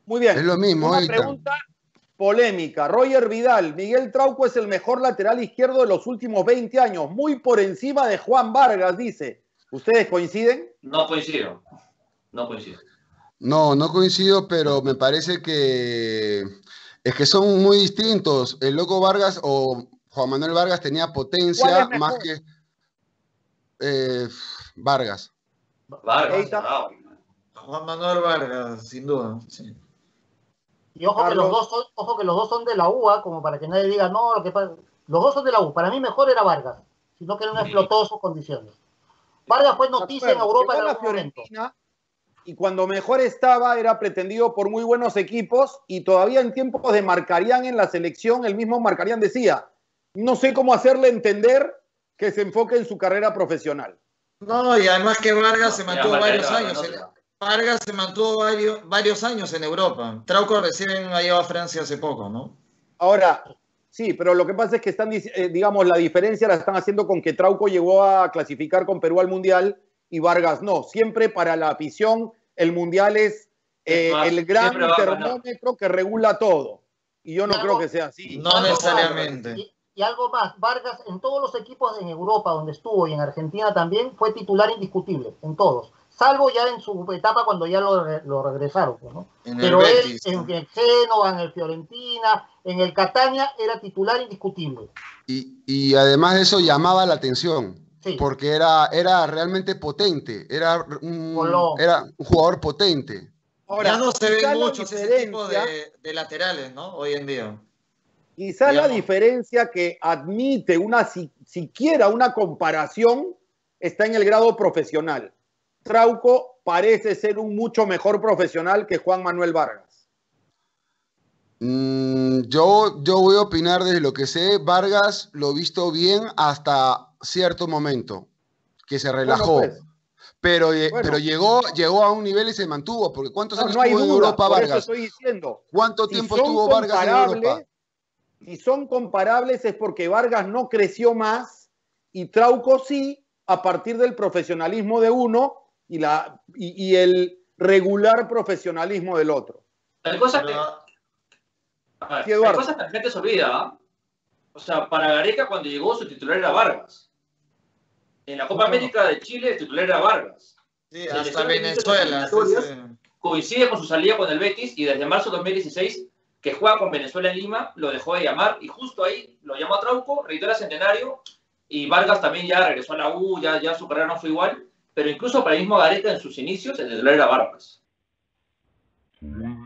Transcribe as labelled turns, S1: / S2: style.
S1: Muy
S2: Es
S1: bien.
S2: lo mismo,
S1: Una
S2: Eitan.
S1: pregunta polémica. Roger Vidal, Miguel Trauco es el mejor lateral izquierdo de los últimos 20 años, muy por encima de Juan Vargas, dice. ¿Ustedes coinciden?
S3: No coincido. No coincido.
S2: No, no coincido, pero me parece que es que son muy distintos. El Loco Vargas o Juan Manuel Vargas tenía
S1: ¿Cuál es
S2: potencia más
S1: mejor?
S2: que eh, Vargas.
S3: Vargas,
S1: Eita,
S3: bravo.
S4: Juan Manuel Vargas, sin duda. Sí.
S5: Y ojo que,
S1: Carlos.
S5: ojo que los dos son de la UA, como para que nadie diga, no, lo que pasa. Los dos son de la U. Para mí mejor era Vargas, sino que no explotó sus condiciones. Vargas fue noticia en Europa en
S1: Llegó a la
S5: algún momento.
S1: Fiorentina y cuando mejor estaba era pretendido por muy buenos equipos y todavía en tiempos de Marcarián en la selección, el mismo Marcarián decía, no sé cómo hacerle entender que se enfoque en su carrera profesional.
S4: No, y además que Vargas se mantuvo varios años.
S3: No,
S4: Vargas se mantuvo varios años en Europa. Trauco recién ha llegado a Francia hace poco, ¿no?
S1: Ahora, sí, pero lo que pasa es que están, digamos, la diferencia la están haciendo con que Trauco llegó a clasificar con Perú al Mundial y Vargas no. Siempre para la afición el Mundial es el gran termómetro que regula todo. Y yo no creo que sea así.
S4: No necesariamente.
S5: Y algo más, Vargas en todos los equipos en Europa donde estuvo y en Argentina también fue titular indiscutible, en todos. Salvo ya en su etapa cuando ya lo regresaron, ¿no? Pero él en el Génova, en el Fiorentina, en el Catania era titular indiscutible.
S2: Y además de eso llamaba la atención,
S5: sí,
S2: porque era realmente potente, era un jugador potente.
S4: Ahora, ya no se ven muchos ese tipo de laterales, ¿no? Hoy en día.
S1: Quizás la diferencia que admite siquiera una comparación está en el grado profesional. Trauco parece ser un mucho mejor profesional que Juan Manuel Vargas.
S2: Yo voy a opinar desde lo que sé. Vargas lo he visto bien hasta cierto momento, que se relajó.
S1: Bueno, pues.
S2: Pero llegó a un nivel y se mantuvo, porque ¿cuántos años estuvo en Europa
S1: por
S2: Vargas?
S1: Eso estoy diciendo.
S2: ¿Cuánto tiempo estuvo Vargas en Europa?
S1: Si son comparables es porque Vargas no creció más y Trauco sí, a partir del profesionalismo de uno y el regular profesionalismo del otro.
S3: Hay cosas que la gente se olvida, ¿eh? O sea, para Gareca cuando llegó su titular era Vargas. En la Copa América de Chile el titular era Vargas.
S4: Sí, hasta Venezuela.
S3: Coincide con su salida con el Betis y desde marzo de 2016 que juega con Venezuela en Lima, lo dejó de llamar y justo ahí lo llamó a Trauco, reitera Centenario y Vargas también ya regresó a la U, ya su carrera no fue igual, pero incluso para el mismo Gareca en sus inicios el titular era Vargas.